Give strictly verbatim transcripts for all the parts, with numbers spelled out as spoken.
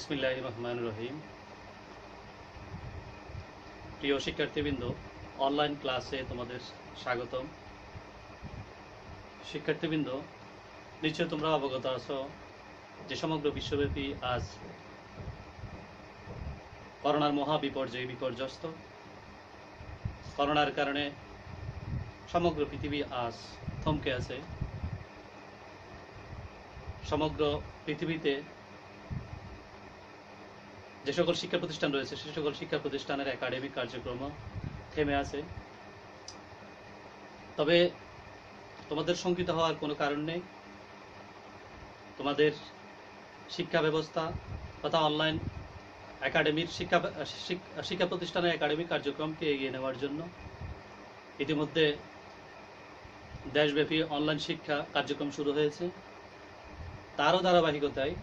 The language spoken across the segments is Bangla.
বিসমিল্লাহির রহমানির রহিম। প্রিয় শিক্ষার্থীবৃন্দ, অনলাইন ক্লাসে তোমাদের স্বাগতম। শিক্ষার্থীবৃন্দ, নিশ্চয় তোমরা অবগত আছো যে সমগ্র বিশ্বব্যাপী আজ করোনার মহা বিপর্যয় বিপর্যস্ত। করোনার কারণে সমগ্র পৃথিবী আজ থমকে আছে। সমগ্র পৃথিবীতে যে সকল শিক্ষা প্রতিষ্ঠান রয়েছে সে সকল শিক্ষা প্রতিষ্ঠানের একাডেমিক কার্যক্রম থেমে আছে। তবে তোমাদের শঙ্কিত হওয়ার কোনো কারণ নেই। তোমাদের শিক্ষা ব্যবস্থা তথা অনলাইন একাডেমির শিক্ষা শিক্ষা প্রতিষ্ঠানের একাডেমিক কার্যক্রমকে এগিয়ে নেওয়ার জন্য ইতিমধ্যে দেশব্যাপী অনলাইন শিক্ষা কার্যক্রম শুরু হয়েছে। তারও ধারাবাহিকতায়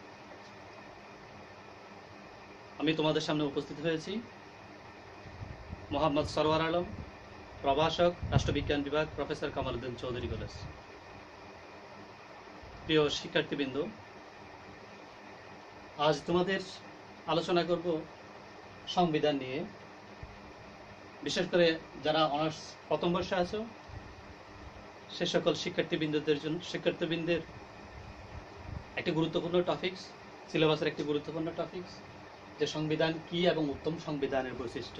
আমি তোমাদের সামনে উপস্থিত হয়েছি মোহাম্মদ সরওয়ার আলম, প্রভাষক, রাষ্ট্রবিজ্ঞান বিভাগ, প্রফেসর কামাল উদ্দিন চৌধুরী কলেজ। প্রিয় শিক্ষার্থীবৃন্দ, আজ তোমাদের আলোচনা করব সংবিধান নিয়ে। বিশেষ করে যারা অনার্স প্রথম বর্ষে আছো সে সকল শিক্ষার্থীবৃন্দদের জন্য শিক্ষার্থীবৃন্দের একটি গুরুত্বপূর্ণ টপিকস, সিলেবাসের একটি গুরুত্বপূর্ণ টপিকস, যে সংবিধান কি এবং উত্তম সংবিধানের বৈশিষ্ট্য।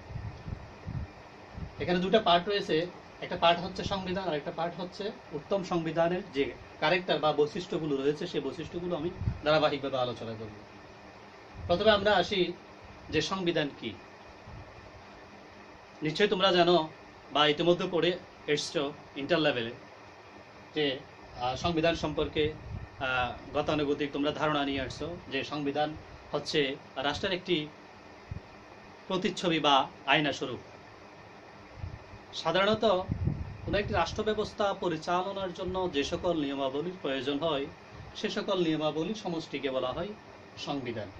এখানে দুটো পার্ট রয়েছে, একটা পার্ট হচ্ছে সংবিধান আর একটা পার্ট হচ্ছে উত্তম সংবিধানের যে ক্যারেক্টার বা বৈশিষ্ট্যগুলো রয়েছে সেই বৈশিষ্ট্যগুলো আমি ধারাবাহিকভাবে আলোচনা করব। প্রথমে আমরা আসি যে সংবিধান কি। নিশ্চয়ই তোমরা জানো বা ইতিমধ্যে পড়ে এসছো ইন্টার লেভেলে যে সংবিধান সম্পর্কে গতানুগতিক তোমরা ধারণা নিয়ে আসছো যে সংবিধান হচ্ছে রাষ্ট্রের একটি প্রতিচ্ছবি বা আয়না স্বরূপ। সাধারণত কোনো একটি রাষ্ট্র ব্যবস্থা পরিচালনার জন্য যে সকল নিয়মাবলীর প্রয়োজন হয় সে সকল নিয়মাবলীর সমষ্টিকে বলা হয় সংবিধান।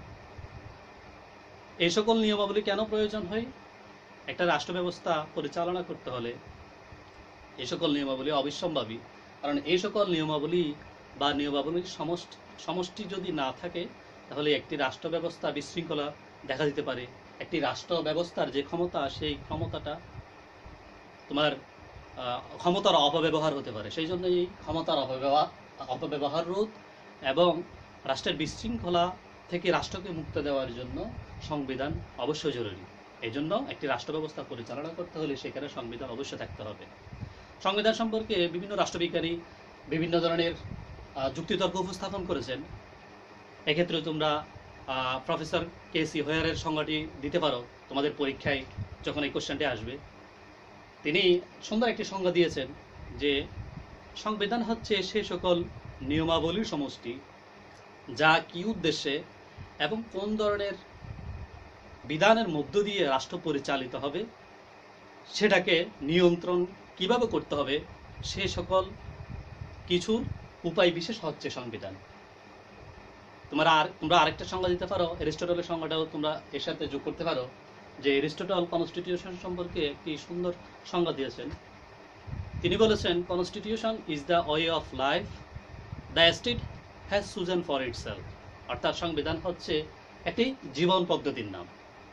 এই সকল নিয়মাবলী কেন প্রয়োজন হয়? একটা রাষ্ট্র ব্যবস্থা পরিচালনা করতে হলে এই সকল নিয়মাবলী অবিসম্ভাবী, কারণ এই সকল নিয়মাবলী বা নিয়মাবলীর সমষ্টি সমষ্টি যদি না থাকে তাহলে একটি রাষ্ট্র ব্যবস্থা বিশৃঙ্খলা দেখা দিতে পারে। একটি রাষ্ট্র ব্যবস্থার যে ক্ষমতা সেই ক্ষমতাটা তোমার ক্ষমতার অপব্যবহার হতে পারে। সেই জন্য এই ক্ষমতার অপব্যবহার অপব্যবহার রোধ এবং রাষ্ট্রের বিশৃঙ্খলা থেকে রাষ্ট্রকে মুক্ত দেওয়ার জন্য সংবিধান অবশ্যই জরুরি। এই জন্য একটি রাষ্ট্র ব্যবস্থা পরিচালনা করতে হলে সেখানে সংবিধান অবশ্যই থাকতে হবে। সংবিধান সম্পর্কে বিভিন্ন রাষ্ট্রবিজ্ঞানী বিভিন্ন ধরনের যুক্তিতর্ক উপস্থাপন করেছেন। এক্ষেত্রে তোমরা প্রফেসর কে সি হোয়ারের সংজ্ঞাটি দিতে পারো তোমাদের পরীক্ষায় যখন এই কোশ্চেনটি আসবে। তিনি সুন্দর একটি সংজ্ঞা দিয়েছেন যে সংবিধান হচ্ছে সে সকল নিয়মাবলীর সমষ্টি যা কি উদ্দেশ্যে এবং কোন ধরনের বিধানের মধ্য দিয়ে রাষ্ট্র পরিচালিত হবে সেটাকে নিয়ন্ত্রণ কিভাবে করতে হবে সে সকল কিছুর উপায় বিশেষ হচ্ছে সংবিধান। তোমরা আর তোমরা আরেকটা সংজ্ঞা দিতে পারো, এরিস্টটলের সংজ্ঞাটাও তোমরা এর সাথে যোগ করতে পারো যে এরিস্টটল কনস্টিটিউশন সম্পর্কে একটি সুন্দর সংজ্ঞা দিয়েছেন। তিনি বলেছেন, constitution is the way of life the state has chosen for itself. অর্থাৎ সংবিধান হচ্ছে একটি জীবন পদ্ধতির নাম,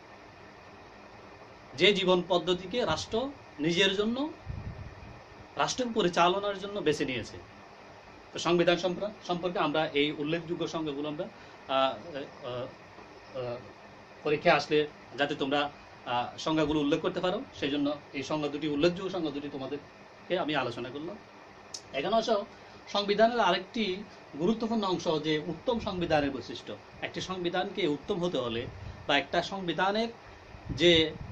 যে জীবন পদ্ধতিকে রাষ্ট্র নিজের জন্য রাষ্ট্র পরিচালনার জন্য বেছে নিয়েছে। তো সংবিধান সম্পর্কে আমরা এই উল্লেখযোগ্য সংজ্ঞাগুলো আমরা পরীক্ষায় আসলে যাতে তোমরা সংজ্ঞাগুলো উল্লেখ করতে পারো সেই জন্য এই সংজ্ঞা দুটি উল্লেখযোগ্য সংজ্ঞা দুটি তোমাদেরকে আমি আলোচনা করলাম। এখানে আসো সংবিধানের আরেকটি গুরুত্বপূর্ণ অংশ যে উত্তম সংবিধানের বৈশিষ্ট্য। একটি সংবিধানকে উত্তম হতে হলে বা একটা সংবিধানের যে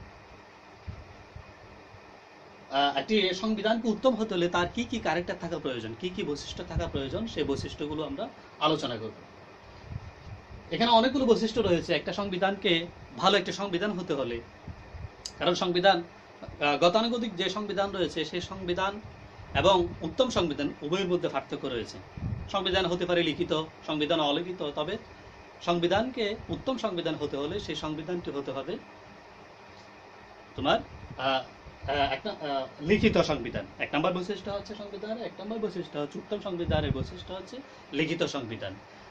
একটি সংবিধানকে উত্তম হতে হলে তার কি কি ক্যারেক্টার থাকা প্রয়োজন, কি কি বৈশিষ্ট্য থাকা প্রয়োজন সেই বৈশিষ্ট্যগুলো আমরা আলোচনা করব। এখানে অনেকগুলো বৈশিষ্ট্য রয়েছে একটা সংবিধানকে ভালো একটা সংবিধান হতে হলে। কারণ সংবিধান গতানুগতিক যে সংবিধান রয়েছে সেই সংবিধান এবং উত্তম সংবিধান উভয়ের মধ্যে পার্থক্য রয়েছে। সংবিধান হতে পারে লিখিত, সংবিধান অলিখিত, তবে সংবিধানকে উত্তম সংবিধান হতে হলে সেই সংবিধানটি হতে হবে তোমার একটা লিখিত সংবিধান। এক নম্বর বৈশিষ্ট্য হচ্ছে সংবিধানের এক নম্বর বৈশিষ্ট্য হচ্ছে উত্তম সংবিধানের বৈশিষ্ট্য হচ্ছে লিখিত সংবিধান।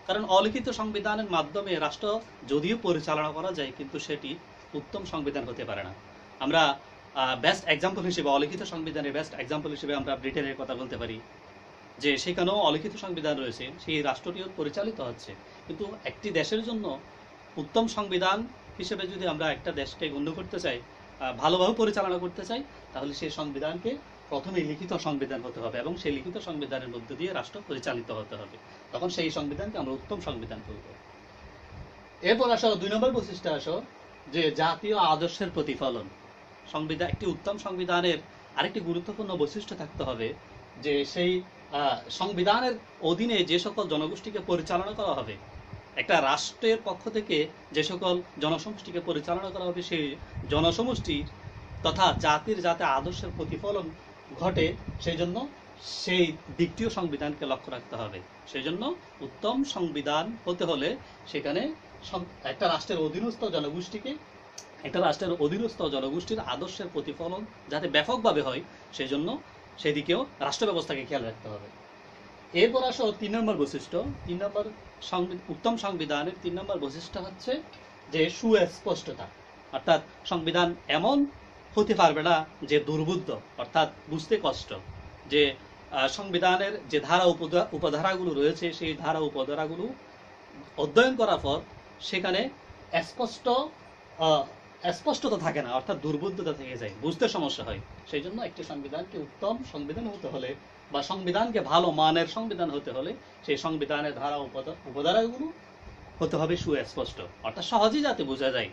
কারণ অলিখিত সংবিধানের মাধ্যমে রাষ্ট্র যদিও পরিচালনা করা যায়, কিন্তু সেটি উত্তম সংবিধান হতে পারে না। আমরা বেস্ট এক্সাম্পল হিসেবে, অলিখিত সংবিধানের বেস্ট এক্সাম্পল হিসেবে আমরা ব্রিটেনের কথা বলতে পারি, যে সেখানেও অলিখিত সংবিধান রয়েছে, সেই রাষ্ট্রটিও পরিচালিত হচ্ছে। কিন্তু একটি দেশের জন্য উত্তম সংবিধান হিসেবে যদি আমরা একটা দেশকে গণ্য করতে চাই, ভালোভাবে পরিচালনা করতে চাই, তাহলে সেই সংবিধানকে প্রথমে লিখিত সংবিধান হতে হবে এবং সেই লিখিত সংবিধানের মধ্য দিয়ে রাষ্ট্র পরিচালিত হতে হবে। তখন সেই সংবিধানকে আমরা উত্তম সংবিধান বলব। এরপর আসো দুই নম্বর বৈশিষ্ট্য আসো যে জাতীয় আদর্শের প্রতিফলন। সংবিধান, একটি উত্তম সংবিধানের আরেকটি গুরুত্বপূর্ণ বৈশিষ্ট্য থাকতে হবে যে সেই সংবিধানের অধীনে যে সকল জনগোষ্ঠীকে পরিচালনা করা হবে, একটা রাষ্ট্রের পক্ষ থেকে যে সকল জনসমষ্টিকে পরিচালনা করা হবে, সেই জনসমষ্টি তথা জাতির যাতে আদর্শের প্রতিফলন ঘটে, সেই জন্য সেই দিকটিও সংবিধানকে লক্ষ্য রাখতে হবে। সেই জন্য উত্তম সংবিধান হতে হলে সেখানে একটা রাষ্ট্রের অধীনস্থ জনগোষ্ঠীকে একটা রাষ্ট্রের অধীনস্থ জনগোষ্ঠীর আদর্শের প্রতিফলন যাতে ব্যাপকভাবে হয়, সেই জন্য সেদিকেও রাষ্ট্র ব্যবস্থাকে খেয়াল রাখতে হবে। এরপর আসো তিন নম্বর বৈশিষ্ট্য। তিন নম্বর উত্তম সংবিধানের তিন নম্বর বৈশিষ্ট্য হচ্ছে যে সুস্পষ্টতা। অর্থাৎ সংবিধান এমন হতে পারবে না যে দুর্বোধ্য, অর্থাৎ বুঝতে কষ্ট। যে সংবিধানের যে ধারা উপধারাগুলো রয়েছে, সেই ধারা উপধারাগুলো অধ্যয়ন করার পর সেখানে স্পষ্ট স্পষ্টতা থাকে না, অর্থাৎ দুর্বোধ্যতা থেকে যায়, বুঝতে সমস্যা হয়। সেই জন্য একটি সংবিধানকে উত্তম সংবিধান হতে হলে বা সংবিধানকে ভালো মানের সংবিধান হতে হলে সেই সংবিধানের ধারা উপধারাগুলো হতে হবে সুস্পষ্ট, অর্থাৎ সহজেই যাতে বোঝা যায়।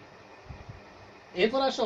এরপর আসো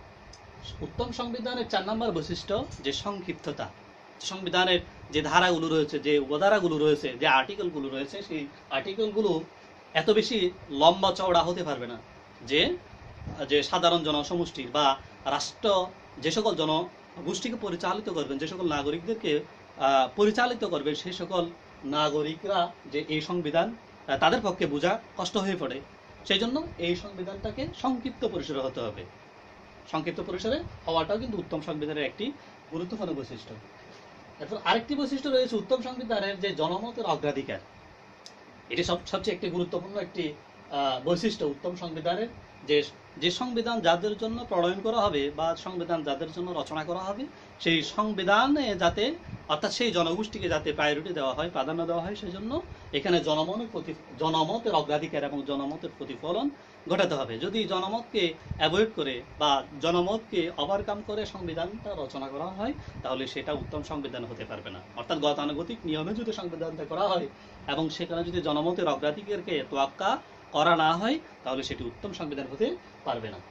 উত্তম সংবিধানের চার নম্বর বৈশিষ্ট্য যে সংক্ষিপ্ততা। সংবিধানের যে ধারাগুলো রয়েছে, যে উপধারাগুলো রয়েছে, যে আর্টিকেলগুলো রয়েছে, সেই আর্টিকেলগুলো এত বেশি লম্বা চওড়া হতে পারবে না যে যে সাধারণ জনসমষ্টির বা রাষ্ট্র যে সকল জনগোষ্ঠীকে পরিচালিত করবেন, যে সকল নাগরিকদেরকে পরিচালিত করবে, সেই সকল নাগরিকরা যে এই সংবিধান তাদের পক্ষে বোঝা কষ্ট হয়ে পড়ে। সেই জন্য এই সংবিধানটাকে সংক্ষিপ্ত পরিসরে হতে হবে। সংক্ষিপ্ত পরিসরে হওয়াটাও কিন্তু উত্তম সংবিধানের একটি গুরুত্বপূর্ণ বৈশিষ্ট্য। এরপর আরেকটি বৈশিষ্ট্য রয়েছে উত্তম সংবিধানের যে জনমতের অগ্রাধিকার। এটি সবচেয়ে একটি গুরুত্বপূর্ণ একটি বৈশিষ্ট্য উত্তম সংবিধানের, যে যে সংবিধান যাদের জন্য প্রণয়ন করা হবে বা সংবিধান যাদের জন্য রচনা করা হবে, সেই সংবিধানে যাতে অর্থাৎ সেই জনগোষ্ঠীকে যাতে প্রায়োরিটি দেওয়া হয়, প্রাধান্য দেওয়া হয়, সেই জন্য এখানে জনমনের প্রতি জনমতের অগ্রাধিকার এবং জনমতের প্রতিফলন ঘটাতে হবে। যদি জনমতকে অ্যাভয়েড করে বা জনমতকে ওভারকাম করে সংবিধানটা রচনা করা হয়, তাহলে সেটা উত্তম সংবিধান হতে পারবে না। অর্থাৎ গতানুগতিক নিয়মে যদি সংবিধানটা করা হয় এবং সেখানে যদি জনমতের অগ্রাধিকারকে তোয়াক্কা করা না হয়, তাহলে সেটি উত্তম সংবিধান হতে পারবে না।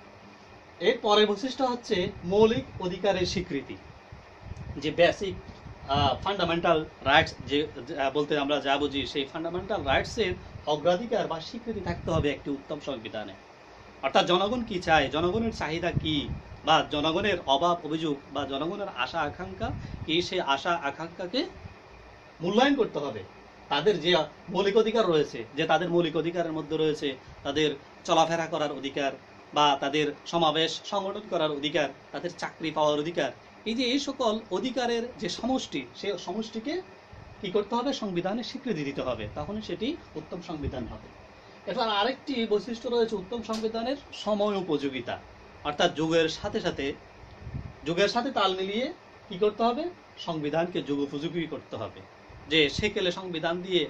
এর পরের বৈশিষ্ট্য হচ্ছে মৌলিক অধিকারের স্বীকৃতি। যে বেসিক ফান্ডামেন্টাল রাইটস যে বলতে আমরা যা বুঝি, সেই ফান্ডামেন্টাল রাইটসের অগ্রাধিকার বা স্বীকৃতি থাকতে হবে একটি উত্তম সংবিধানে। অর্থাৎ জনগণ কি চায়, জনগণের চাহিদা কি, বা জনগণের অভাব অভিযোগ বা জনগণের আশা আকাঙ্ক্ষা কি, সেই আশা আকাঙ্ক্ষাকে মূল্যায়ন করতে হবে। তাদের যে মৌলিক অধিকার রয়েছে, যে তাদের মৌলিক অধিকারের মধ্যে রয়েছে তাদের চলাফেরা করার অধিকার বা তাদের সমাবেশ সংগঠন করার অধিকার, তাদের চাকরি পাওয়ার অধিকার, এই যে এই সকল অধিকারের যে সমষ্টি, সেই সমষ্টিকে কি করতে হবে, সংবিধানে স্বীকৃতি দিতে হবে, তখন সেটি উত্তম সংবিধান হবে। এরপর আরেকটি বৈশিষ্ট্য রয়েছে উত্তম সংবিধানের সময় উপযোগিতা। অর্থাৎ যুগের সাথে সাথে যুগের সাথে তাল মিলিয়ে কি করতে হবে, সংবিধানকে যুগোপযোগী করতে হবে। যে সেকেলে সংবিধান দিয়ে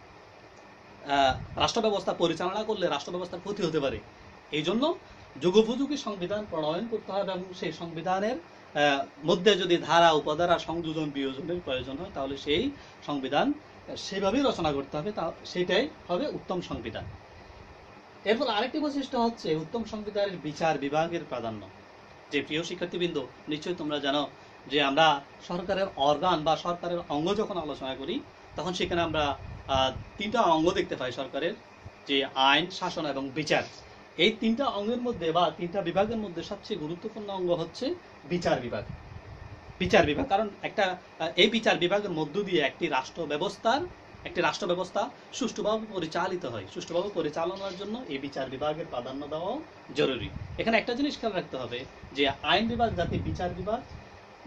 রাষ্ট্র ব্যবস্থা পরিচালনা করলে রাষ্ট্র ব্যবস্থার ক্ষতি হতে পারে, এই জন্য যুগোপযোগী সংবিধান প্রণয়ন করতে হবে এবং সেই সংবিধানের মধ্যে যদি ধারা উপধারা সংযোজন বিয়োজনের প্রয়োজন হয়, তাহলে সেই সংবিধান সেভাবেই রচনা করতে হবে, তা সেটাই হবে উত্তম সংবিধান। এরপর আরেকটি বৈশিষ্ট্য হচ্ছে উত্তম সংবিধানের বিচার বিভাগের প্রাধান্য। যে প্রিয় শিক্ষার্থীবৃন্দ, নিশ্চয়ই তোমরা জানো যে আমরা সরকারের অর্গান বা সরকারের অঙ্গ যখন আলোচনা করি, তখন সেখানে আমরা তিনটা অঙ্গ দেখতে পাই সরকারের, যে আইন, শাসন এবং বিচার। এই তিনটা অঙ্গের মধ্যে বা তিনটা বিভাগের মধ্যে সবচেয়ে গুরুত্বপূর্ণ অঙ্গ হচ্ছে বিচার বিভাগ। বিচার বিভাগ কারণ একটা এই বিচার বিভাগের মধ্য দিয়ে একটি রাষ্ট্র ব্যবস্থার একটি রাষ্ট্র ব্যবস্থা সুষ্ঠুভাবে পরিচালিত হয়। সুষ্ঠুভাবে পরিচালনার জন্য এই বিচার বিভাগের প্রাধান্য দেওয়া জরুরি। এখানে একটা জিনিস খেয়াল রাখতে হবে যে আইন বিভাগ যাতে বিচার বিভাগ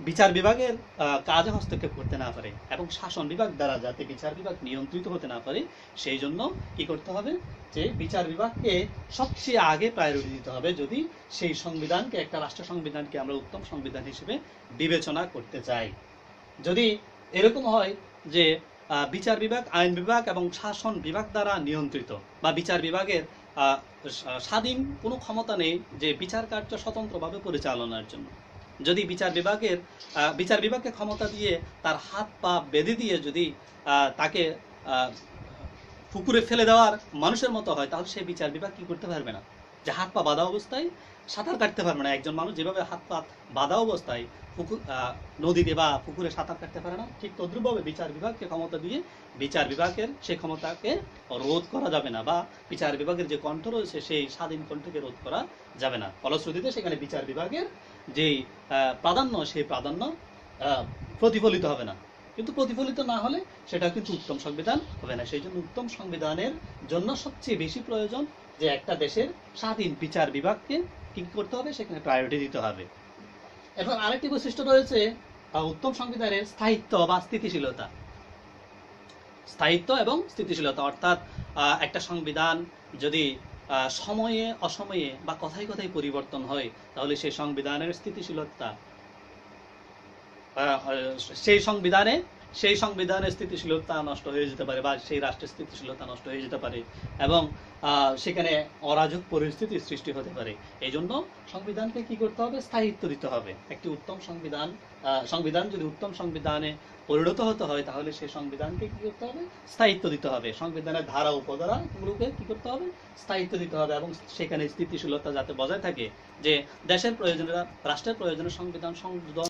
বিচার বিভাগের আহ, কাজে হস্তক্ষেপ করতে না পারে এবং শাসন বিভাগ দ্বারা যাতে বিচার বিভাগ নিয়ন্ত্রিত হতে না পারে সেই জন্য কি করতে হবে যে বিচার বিভাগকে সবচেয়ে আগে প্রায়োরিটি দিতে হবে যদি সেই সংবিধানকে একটা রাষ্ট্র সংবিধানকে আমরা উত্তম সংবিধান হিসেবে বিবেচনা করতে চাই। যদি এরকম হয় যে আহ, বিচার বিভাগ আইন বিভাগ এবং শাসন বিভাগ দ্বারা নিয়ন্ত্রিত বা বিচার বিভাগের আহ, স্বাধীন কোনো ক্ষমতা নেই যে বিচার কার্য স্বতন্ত্রভাবে পরিচালনার জন্য, যদি বিচার বিভাগের আহ, বিচার বিভাগকে ক্ষমতা দিয়ে তার হাত পা বেঁধে দিয়ে যদি আহ, তাকে আহ, পুকুরে ফেলে দেওয়ার মানুষের মতো হয় তাহলে সেই বিচার বিভাগ কি করতে পারবে না, যে হাত পা বাঁধা অবস্থায় সাঁতার কাটতে পারবে না। একজন মানুষ যেভাবে হাত পা বাঁধা অবস্থায় পুকুর আহ, নদীতে বা পুকুরে সাঁতার কাটতে পারে না, ঠিক তদ্রুপভাবে বিচার বিভাগকে ক্ষমতা দিয়ে বিচার বিভাগের সেই ক্ষমতাকে রোধ করা যাবে না বা বিচার বিভাগের যে কণ্ঠ রয়েছে সেই স্বাধীন কণ্ঠকে রোধ করা যাবে না। ফলশ্রুতিতে সেখানে বিচার বিভাগের যে আহ, প্রাধান্য সেই প্রাধান্য আহ, প্রতিফলিত হবে না, কিন্তু প্রতিফলিত না হলে সেটা কিন্তু উত্তম সংবিধান হবে না। সেই জন্য উত্তম সংবিধানের জন্য সবচেয়ে বেশি প্রয়োজন যে একটা দেশের স্বাধীন বিচার বিভাগকে কি করতে হবে, সেখানে প্রায়োরিটি দিতে হবে। এরপর আরেকটি বৈশিষ্ট্য রয়েছে আহ, উত্তম সংবিধানের স্থায়িত্ব বা স্থিতিশীলতা। স্থায়িত্ব এবং স্থিতিশীলতা অর্থাৎ আহ, একটা সংবিধান যদি আহ, সময়ে অসময়ে বা কথায় কথায় পরিবর্তন হয় তাহলে সেই সংবিধানের স্থিতিশীলতা আহ, সেই সংবিধানে সেই সংবিধানের স্থিতিশীলতা নষ্ট হয়ে যেতে পারে বা সেই রাষ্ট্রের স্থিতিশীলতা নষ্ট হয়ে যেতে পারে এবং আহ, সেখানে অরাজক পরিস্থিতির সৃষ্টি হতে পারে। এই জন্য সংবিধানকে কি করতে হবে, স্থায়িত্ব দিতে হবে। একটি উত্তম সংবিধান আহ, সংবিধান যদি উত্তম সংবিধানে পরিণত হতে হয় তাহলে সেই সংবিধানকে কি করতে হবে, স্থায়িত্ব দিতে হবে। সংবিধানের ধারা উপধারা গুলোকে কি করতে হবে, স্থায়িত্ব দিতে হবে এবং সেখানে স্থিতিশীলতা যাতে বজায় থাকে, যে দেশের প্রয়োজনে রাষ্ট্রের প্রয়োজনে সংবিধান সংশোধন